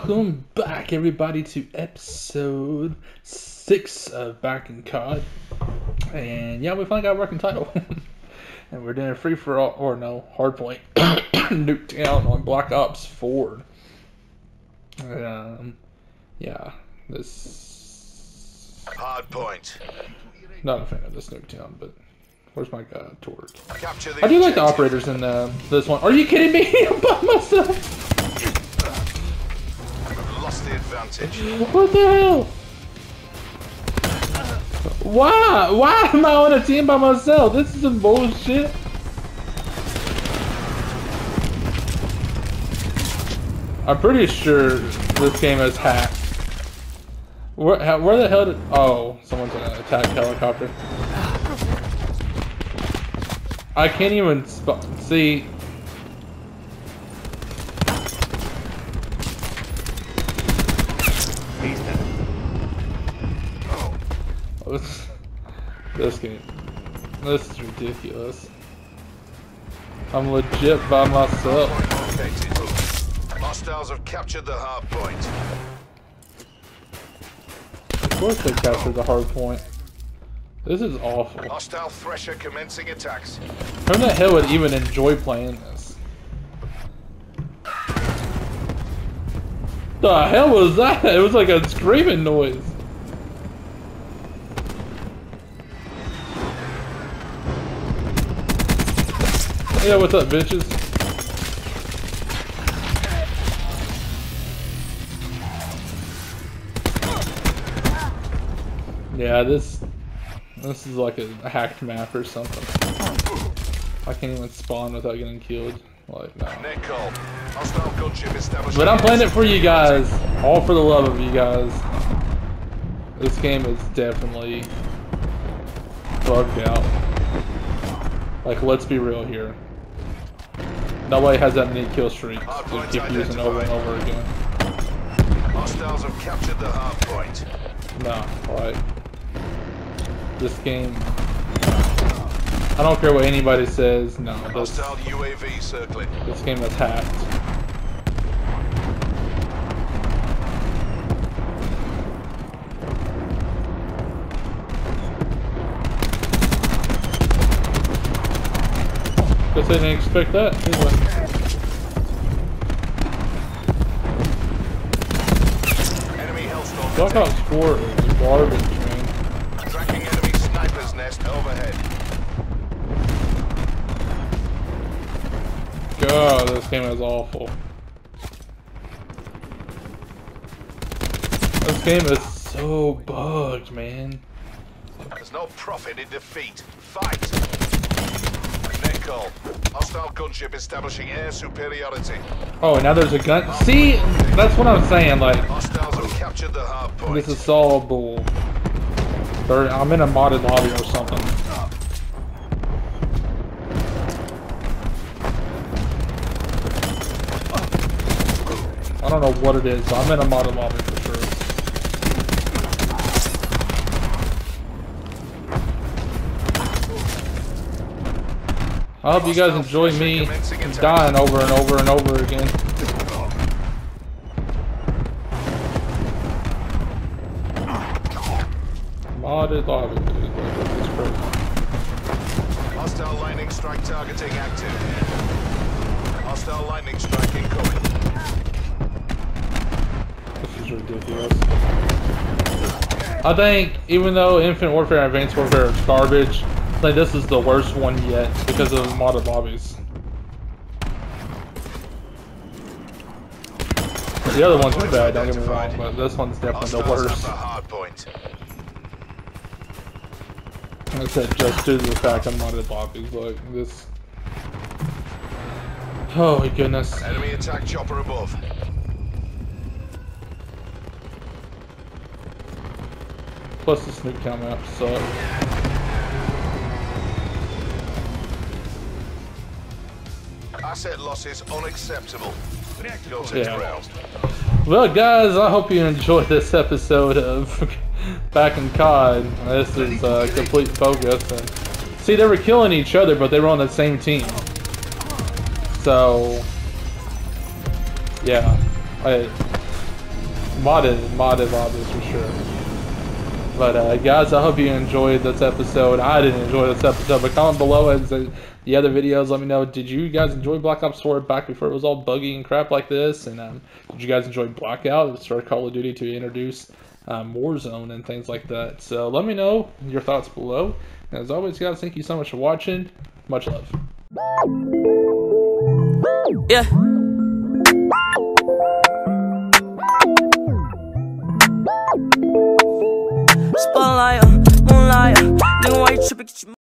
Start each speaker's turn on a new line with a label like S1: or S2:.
S1: Welcome back, everybody, to episode 6 of Back in COD. And yeah, we finally got a working title. And we're doing a free for all, or no, hardpoint Nuketown on Black Ops 4. Yeah, this.
S2: Hardpoint.
S1: Not a fan of this Nuketown, but where's my guy, Torque?
S2: I
S1: do like the operators in this one. Are you kidding me? I'm by myself.
S2: Lost the advantage.
S1: What the hell? Why am I on a team by myself? This is some bullshit. I'm pretty sure this game is hacked. Where the hell did... Oh, someone's gonna attack helicopter. I can't even see... This game. This is ridiculous. I'm legit by myself.
S2: Hostiles have captured the hard point.
S1: Of course they captured the hard point. This is awful.
S2: Hostile thresher commencing attacks.
S1: Who the hell would even enjoy playing this? The hell was that? It was like a screaming noise. Yeah, what's up, bitches? Yeah, this is like a hacked map or something. I can't even spawn without getting killed. Like, no. But I'm playing it for you guys. All for the love of you guys. This game is definitely bugged out. Like, let's be real here. Nobody has that many kill streaks to keep using over and over again.
S2: Hostiles have captured the hard point.
S1: No, like this game. I don't care what anybody says. No,
S2: hostile UAV circling.
S1: This game is hacked. Guess I didn't expect that. Anyway.
S2: Enemy hellstorm.
S1: Black Ops 4 is garbage, man.
S2: Tracking enemy sniper's nest overhead.
S1: God, this game is awful. This game is so bugged, man.
S2: There's no profit in defeat. Fight! Nickel. Hostile gunship establishing air superiority.
S1: Oh, and now there's a gun. See, that's what I'm saying. Like,
S2: hostiles have captured the hard point.
S1: This is all bull. I'm in a modded lobby or something. I don't know what it is, but I'm in a modded lobby for sure. I hope you guys enjoy me dying over and over and over again. Modded lobby, dude. It's crazy.
S2: Hostile lightning strike targeting active. Hostile lightning strike incoming.
S1: This is ridiculous. I think even though Infinite Warfare and Advanced Warfare is garbage, I think this is the worst one yet because of modded lobbies. The other ones are bad, don't get me wrong, but this one's definitely the worst. I said just due to the fact I'm modded lobbies, like this. Oh my goodness.
S2: Enemy attack chopper above.
S1: Plus the Nuketown map sucks.
S2: Asset losses unacceptable. Go to ground.
S1: Well, guys, I hope you enjoyed this episode of Back in COD. This is complete bogus. And see, they were killing each other, but they were on the same team. So, yeah, modded lobbies for sure. But guys, I hope you enjoyed this episode. I didn't enjoy this episode, but comment below and the other videos. Let me know, did you guys enjoy Black Ops 4 back before it was all buggy and crap like this? And did you guys enjoy Blackout? It's our Call of Duty to introduce Warzone and things like that. So let me know your thoughts below. And as always, guys, thank you so much for watching. Much love.
S3: Yeah. Spotlight, moonlight, nigga, why you tripping?